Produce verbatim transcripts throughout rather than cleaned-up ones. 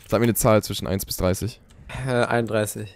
Sag mir eine Zahl zwischen eins bis dreißig. Äh, einunddreißig.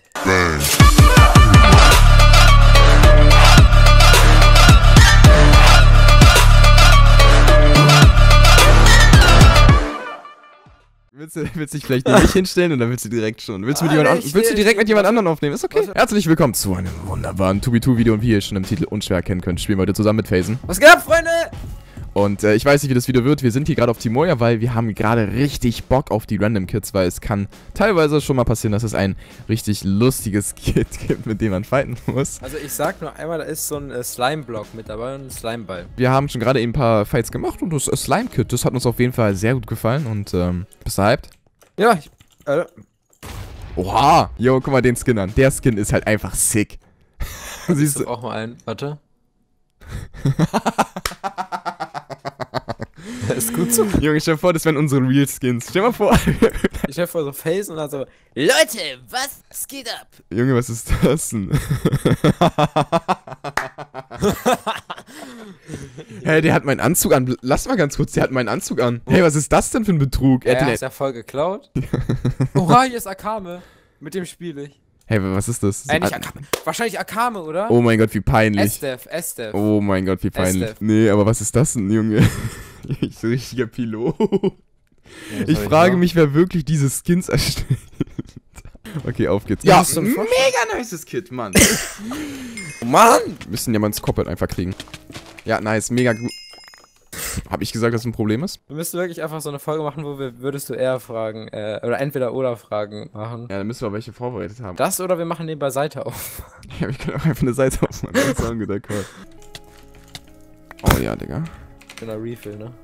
Willst du, willst du dich vielleicht nicht hinstellen und dann willst du direkt schon? Willst du, mit jemand an, willst du direkt mit jemand anderem aufnehmen? Ist okay. Herzlich willkommen zu einem wunderbaren zwei zwei Video und wie ihr schon im Titel unschwer erkennen könnt, spielen wir heute zusammen mit Phasen. Was geht ab, Freunde? Und äh, ich weiß nicht, wie das Video wird. Wir sind hier gerade auf Timoja, weil wir haben gerade richtig Bock auf die Random Kits, weil es kann teilweise schon mal passieren, dass es ein richtig lustiges Kit gibt, mit dem man fighten muss. Also ich sag nur einmal, da ist so ein äh, Slime-Block mit dabei und ein Slime-Ball. Wir haben schon gerade eben ein paar Fights gemacht und das äh, Slime-Kit, das hat uns auf jeden Fall sehr gut gefallen und ähm, bist du hyped? Ja, ich, äh, Oha! Jo, guck mal den Skin an. Der Skin ist halt einfach sick. Siehst du? auch mal einen. Warte. Ist gut so. Junge, stell dir vor, das wären unsere Real Skins. Stell mal vor. Ich stell vor so Face und dann so, Leute, was geht ab? Junge, was ist das denn? Hey, der hat meinen Anzug an. Lass mal ganz kurz, der hat meinen Anzug an. Hey, was ist das denn für ein Betrug? Er Er hat hat ja voll geklaut. Oha, hier ist Akame. Mit dem spiele ich. Hey, was ist das? Äh, nicht Akame. Wahrscheinlich Akame, oder? Oh mein Gott, wie peinlich. Estef, Estef. Oh mein Gott, wie peinlich. Estef. Nee, aber was ist das denn, Junge? Ich so richtiger Pilot. Ja, Ich frage mich, wer wirklich diese Skins erstellt. Okay, auf geht's. Ja, Ja, mega nices Kit, Mann. Oh Mann! Wir müssen ja mal ins Cockpit einfach kriegen. Ja, nice, mega gut. Hab ich gesagt, dass es ein Problem ist? Wir müssten wirklich einfach so eine Folge machen, wo wir würdest du eher fragen, äh, oder entweder oder Fragen machen. Ja, dann müssen wir welche vorbereitet haben. Das oder wir machen den beiseite auf. Ja, wir können auch einfach eine Seite aufmachen. Das ist auch ein guter Call. Oh ja, Digga. Schöner Refill, ne?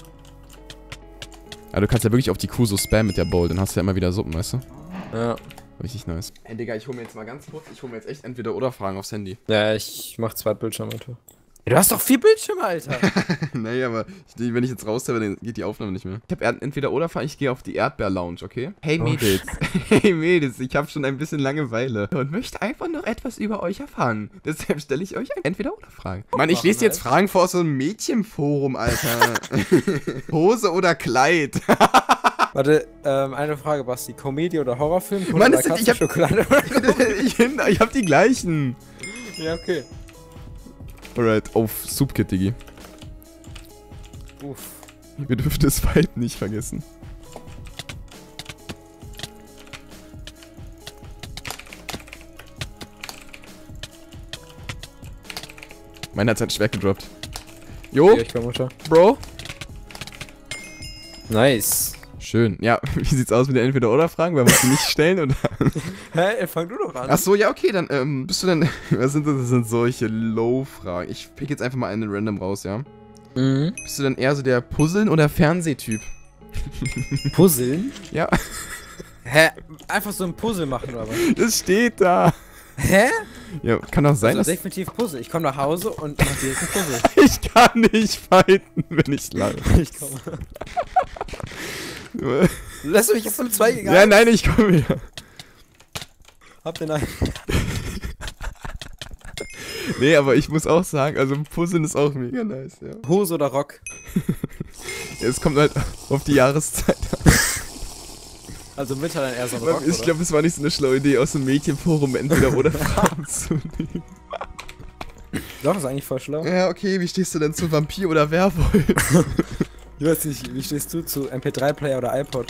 Ja, du kannst ja wirklich auf die Kuh so spammen mit der Bowl, dann hast du ja immer wieder Suppen, weißt du? Ja. Richtig nice. Hey, Digga, ich hol mir jetzt mal ganz kurz, ich hol mir jetzt echt entweder oder Fragen aufs Handy. Ja, ich mach zwei Bildschirme, Alter. Ja, du hast doch vier Bildschirme, Alter! Nee, aber ich, wenn ich jetzt raushöre, dann geht die Aufnahme nicht mehr. Ich hab entweder oder Fragen, ich gehe auf die Erdbeer-Lounge, okay? Hey Mädels, hey Mädels, ich habe schon ein bisschen Langeweile und möchte einfach noch etwas über euch erfahren. Deshalb stelle ich euch entweder oder Fragen. Mann, ich lese jetzt Fragen vor aus so einem Mädchenforum, Alter. Hose oder Kleid? Warte, ähm, eine Frage, Basti. Komödie oder Horrorfilm? Kunde Mann, oder das sind, ich hab, Schokolade ich, ich hab die gleichen. Ja, okay. Alright, auf Soup-Kit, Digi. Uff. Wir dürfen das Fight nicht vergessen. Meiner hat sein Schwert gedroppt. Jo, Okay, ich komm runter. Bro. Nice. Schön. Ja, wie sieht's aus mit den Entweder-Oder-Fragen? Weil wir die nicht stellen oder? Hä, fang du doch an. Ach so, ja, okay, dann, ähm, bist du denn, was sind das, das sind solche Low-Fragen. Ich pick jetzt einfach mal einen random raus, ja? Mhm. Bist du denn eher so der Puzzeln- oder Fernsehtyp? Puzzeln? Ja. Hä? Einfach so ein Puzzle machen, oder was? Das steht da. Hä? Ja, kann doch sein, Also dass... definitiv Puzzle. Ich komme nach Hause und mach dir jetzt ein Puzzle. Ich kann nicht fighten, wenn ich lache. Ich komme. Lässt du mich jetzt um zwei gegangen? Ja, nein, ich komme wieder. Hab den einen. Nee, aber ich muss auch sagen, also Puzzeln ist auch mega nice, ja. Hose oder Rock? Ja, es kommt halt auf die Jahreszeit an. Also im Winter dann eher so ein Rock, Ich glaube, es war nicht so eine schlaue Idee, aus dem Mädchenforum entweder oder Fragen zu nehmen. Doch, ist eigentlich voll schlau. Ja, okay, wie stehst du denn zu Vampir oder Werwolf? Ich weiß nicht, wie stehst du zu M P drei Player oder iPod?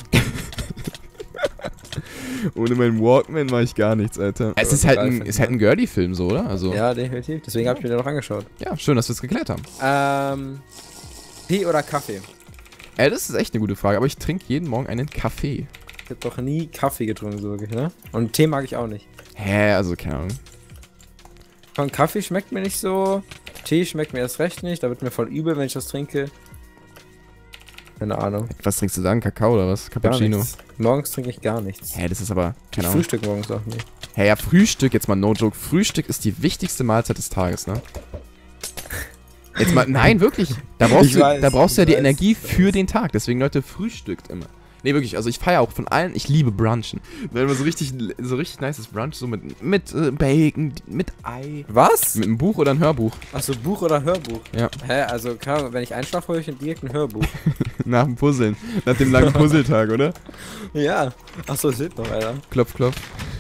Ohne meinen Walkman mache ich gar nichts, Alter. Es ist halt ein, ist halt ein Girly-Film so, oder? Also, Ja, definitiv. Deswegen habe ich mir den noch angeschaut. ja, schön, dass wir es geklärt haben. Ähm, Tee oder Kaffee? Ey, das ist echt eine gute Frage, aber ich trinke jeden Morgen einen Kaffee. Ich hab doch nie Kaffee getrunken, so wirklich, ne? Und Tee mag ich auch nicht. Hä, also keine Ahnung. Von Kaffee schmeckt mir nicht so. Tee schmeckt mir erst recht nicht. Da wird mir voll übel, wenn ich das trinke. Keine Ahnung. Was trinkst du dann? Kakao oder was? Gar Cappuccino? nichts. Morgens trinke ich gar nichts. Hä, das ist aber, Ich keine Ahnung. frühstück morgens auch nicht. Hä, ja, Frühstück, jetzt mal no joke. Frühstück ist die wichtigste Mahlzeit des Tages, ne? Jetzt mal, nein, wirklich. Da brauchst Ich du, weiß, da brauchst du ja ich die weiß, Energie ich für weiß. den Tag. Deswegen, Leute, frühstückt immer. Nee, wirklich, also ich feiere auch von allen, ich liebe Brunchen. Wenn immer so richtig, so richtig nices Brunch, so mit, mit äh, Bacon, mit Ei. Was? Mit einem Buch oder ein Hörbuch. Achso, Buch oder Hörbuch? Ja. Hä, also klar, wenn ich einschlafe, höre ich direkt ein Hörbuch. Nach dem Puzzeln. Nach dem langen Puzzletag, oder? Ja. Achso, es lebt noch, Alter. Klopf, klopf.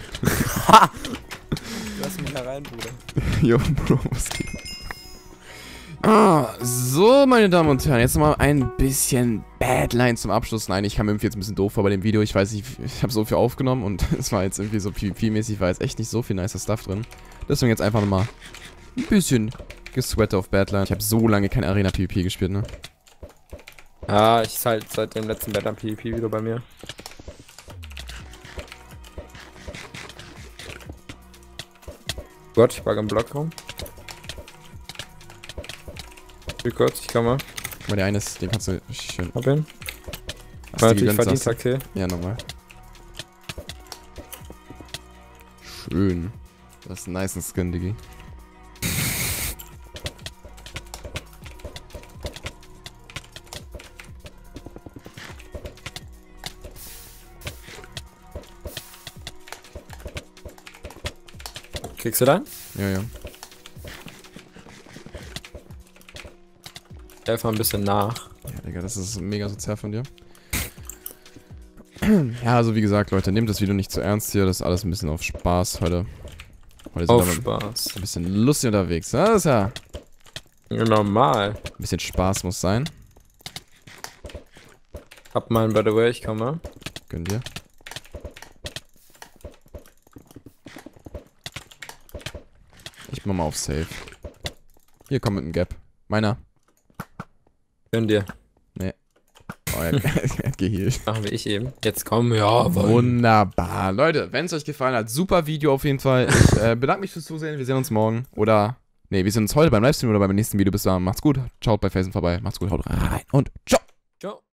Lass mich da rein, Bruder. Jo, Bro, was geht? Ah, so, meine Damen und Herren, jetzt nochmal ein bisschen Badline zum Abschluss. Nein, ich kam irgendwie jetzt ein bisschen doof vor bei dem Video. Ich weiß nicht, ich habe so viel aufgenommen und es war jetzt irgendwie so PvP-mäßig, war jetzt echt nicht so viel nicer Stuff drin. Deswegen jetzt einfach nochmal ein bisschen gesweatet auf Badline. Ich habe so lange kein Arena-PvP gespielt, ne? Ah, ich halt seit dem letzten Badline PvP-Video bei mir. Gott, ich bug am Block rum. Wie kurz, ich komme. Guck mal, der eine ist, den kannst du schön. Hab ihn. Hast War du natürlich gegönnt, verdienter Kill. Ja, nochmal. Schön. Das ist ein nice Skin, Diggi. Kriegst du dann? Ja, ja. Helf mal ein bisschen nach. Ja, Digga, das ist mega sozial von dir. Ja, also wie gesagt, Leute, nehmt das Video nicht zu ernst hier. Das ist alles ein bisschen auf Spaß heute. Heute sind Auf wir Spaß. ein bisschen lustig unterwegs. Das ist ja... Normal. Ein bisschen Spaß muss sein. Hab mal by the way, ich komme. Gönn dir. Ich mach mal auf Safe. Hier kommt mit einem Gap. Meiner. Gönn dir. Oh, er, er hat geheilt. Machen wir ich eben. Jetzt komm, ja. Wunderbar. Leute, wenn es euch gefallen hat, super Video auf jeden Fall. Ich äh, bedanke mich fürs Zusehen. Wir sehen uns morgen. Oder, nee, wir sehen uns heute beim Livestream oder beim nächsten Video. Bis dann. Macht's gut. Schaut bei Felsen vorbei. Macht's gut. Haut rein und ciao. Ciao.